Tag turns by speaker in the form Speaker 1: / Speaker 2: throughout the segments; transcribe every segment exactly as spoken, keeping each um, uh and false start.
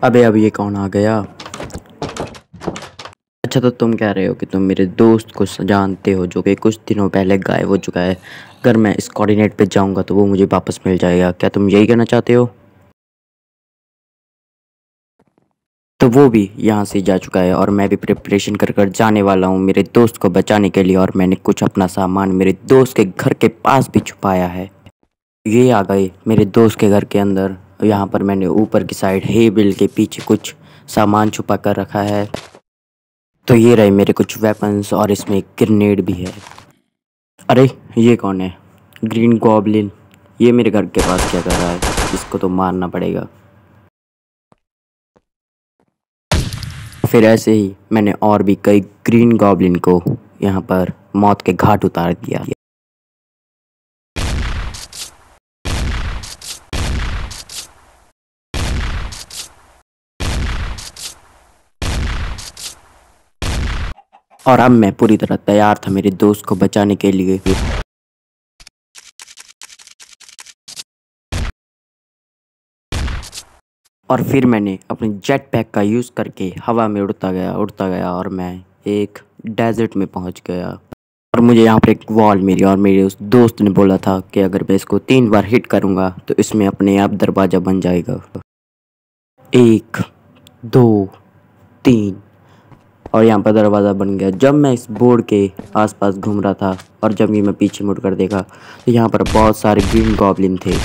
Speaker 1: अबे अब ये कौन आ गया? अच्छा, तो तुम कह रहे हो कि तुम मेरे दोस्त को जानते हो जो कि कुछ दिनों पहले गायब हो चुका है। अगर मैं इस कोऑर्डिनेट पे जाऊंगा तो वो मुझे वापस मिल जाएगा, क्या तुम यही कहना चाहते हो? तो वो भी यहाँ से जा चुका है और मैं भी प्रिपरेशन कर कर जाने वाला हूँ मेरे दोस्त को बचाने के लिए। और मैंने कुछ अपना सामान मेरे दोस्त के घर के पास भी छुपाया है। ये आ गए मेरे दोस्त के घर के अंदर। यहाँ पर मैंने ऊपर की साइड हे बिल के पीछे कुछ सामान छुपा कर रखा है। तो ये रहे मेरे कुछ वेपन्स और इसमें एक ग्रेनेड भी है। अरे ये कौन है? Green Goblin. ये मेरे घर के पास क्या कर रहा है? इसको तो मारना पड़ेगा। फिर ऐसे ही मैंने और भी कई ग्रीन गॉब्लिन को यहाँ पर मौत के घाट उतार दिया। और अब मैं पूरी तरह तैयार था मेरे दोस्त को बचाने के लिए। और फिर मैंने अपने जेट पैक का यूज़ करके हवा में उड़ता गया उड़ता गया और मैं एक डेजर्ट में पहुंच गया। और मुझे यहाँ पर एक वॉल मिली और मेरे उस दोस्त ने बोला था कि अगर मैं इसको तीन बार हिट करूँगा तो इसमें अपने आप दरवाज़ा बन जाएगा। एक, दो, तीन, और यहाँ पर दरवाज़ा बन गया। जब मैं इस बोर्ड के आसपास घूम रहा था और जब ये मैं पीछे मुड़कर देखा तो यहाँ पर बहुत सारे ग्रीन गॉब्लिन थे।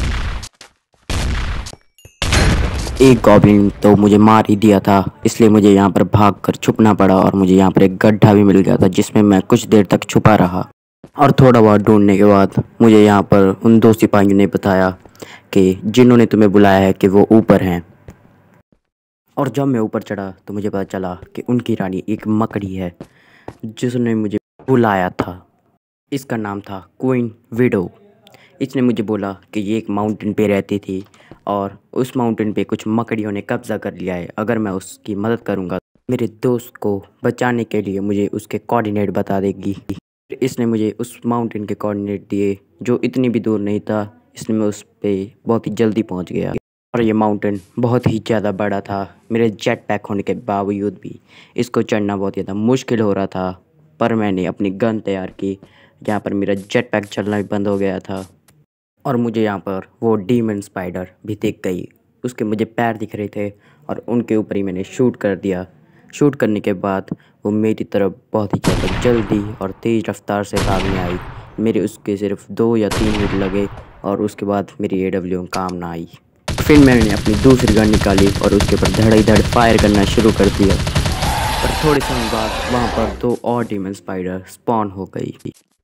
Speaker 1: एक गॉब्लिन तो मुझे मार ही दिया था, इसलिए मुझे यहाँ पर भागकर छुपना पड़ा और मुझे यहाँ पर एक गड्ढा भी मिल गया था जिसमें मैं कुछ देर तक छुपा रहा। और थोड़ा बहुत ढूंढने के बाद मुझे यहाँ पर उन दो सिपाहियों ने बताया कि जिन्होंने तुम्हें बुलाया है कि वो ऊपर हैं। और जब मैं ऊपर चढ़ा तो मुझे पता चला कि उनकी रानी एक मकड़ी है जिसने मुझे बुलाया था। इसका नाम था क्वीन विडो। इसने मुझे बोला कि ये एक माउंटेन पे रहती थी और उस माउंटेन पे कुछ मकड़ियों ने कब्ज़ा कर लिया है। अगर मैं उसकी मदद करूँगा मेरे दोस्त को बचाने के लिए मुझे उसके कोऑर्डिनेट बता देगी। इसने मुझे उस माउंटेन के कोऑर्डिनेट दिए जो इतनी भी दूर नहीं था, इसलिए मैं उस पर बहुत ही जल्दी पहुँच गया। और ये माउंटेन बहुत ही ज़्यादा बड़ा था। मेरे जेट पैक होने के बावजूद भी इसको चढ़ना बहुत ज़्यादा मुश्किल हो रहा था, पर मैंने अपनी गन तैयार की। यहाँ पर मेरा जेट पैक चलना भी बंद हो गया था और मुझे यहाँ पर वो डीमन स्पाइडर भी दिख गई। उसके मुझे पैर दिख रहे थे और उनके ऊपर ही मैंने शूट कर दिया। शूट करने के बाद वो मेरी तरफ बहुत ही ज़्यादा जल्दी और तेज़ रफ्तार से भागने आई। मेरे उसके सिर्फ दो या तीन मिनट लगे और उसके बाद मेरी ए डब्ल्यू एम काम ना आई। फिर मैंने अपनी दूसरी गन निकाली और उसके ऊपर धड़ाधड़ फायर करना शुरू कर दिया। और थोड़े समय बाद वहाँ पर दो और डीमन स्पाइडर स्पॉन हो गई।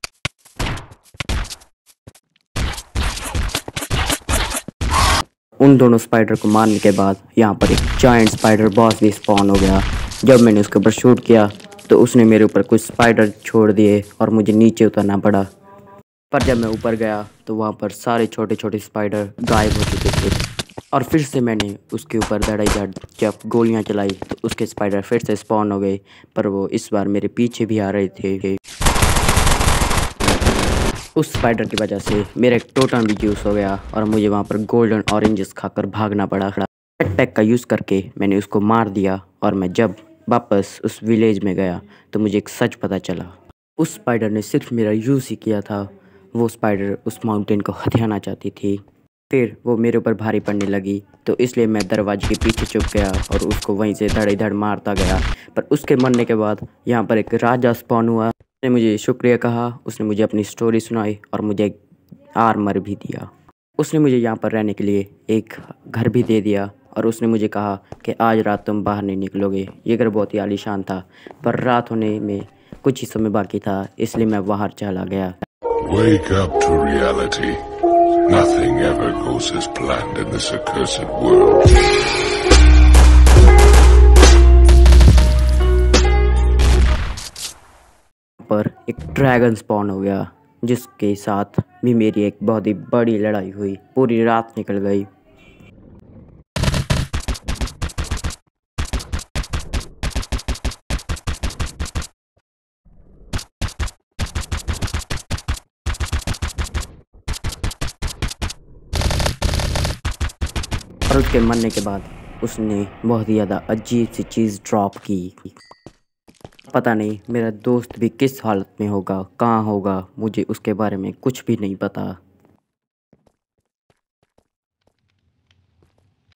Speaker 1: उन दोनों स्पाइडर को मारने के बाद यहाँ पर एक जायंट स्पाइडर बॉस भी स्पॉन हो गया। जब मैंने उसके ऊपर शूट किया तो उसने मेरे ऊपर कुछ स्पाइडर छोड़ दिए और मुझे नीचे उतरना पड़ा। पर जब मैं ऊपर गया तो वहाँ पर सारे छोटे छोटे स्पाइडर गायब हो चुके थे। और फिर से मैंने उसके ऊपर धड़ाधड़ जब गोलियां चलाई तो उसके स्पाइडर फिर से स्पॉन हो गए, पर वो इस बार मेरे पीछे भी आ रहे थे। उस स्पाइडर की वजह से मेरा एक टोटम भी यूज़ हो गया और मुझे वहाँ पर गोल्डन ऑरेंजेस खाकर भागना पड़ा। जेट पैक का यूज़ करके मैंने उसको मार दिया और मैं जब वापस उस विलेज में गया तो मुझे एक सच पता चला। उस स्पाइडर ने सिर्फ मेरा यूज़ ही किया था। वो स्पाइडर उस माउंटेन को हथियाना चाहती थी। फिर वो मेरे ऊपर भारी पड़ने लगी तो इसलिए मैं दरवाजे के पीछे छुप गया और उसको वहीं से धड़ाधड़ मारता गया। पर उसके मरने के बाद यहाँ पर एक राजा स्पॉन हुआ। उसने मुझे शुक्रिया कहा, उसने मुझे अपनी स्टोरी सुनाई और मुझे एक आर्मर भी दिया। उसने मुझे यहाँ पर रहने के लिए एक घर भी दे दिया और उसने मुझे कहा कि आज रात तुम बाहर नहीं निकलोगे। ये घर बहुत ही आलीशान था, पर रात होने में कुछ ही समय बाकी था, इसलिए मैं बाहर चला गया।
Speaker 2: Wake up to reality. Nothing ever goes as planned in this accursed world.
Speaker 1: पर एक ड्रैगन स्पॉन हो गया जिसके साथ भी मेरी एक बहुत ही बड़ी लड़ाई हुई। पूरी रात निकल गई। और उसके मरने के बाद उसने बहुत ही ज़्यादा अजीब सी चीज़ ड्रॉप की। पता नहीं मेरा दोस्त भी किस हालत में होगा, कहाँ होगा, मुझे उसके बारे में कुछ भी नहीं पता।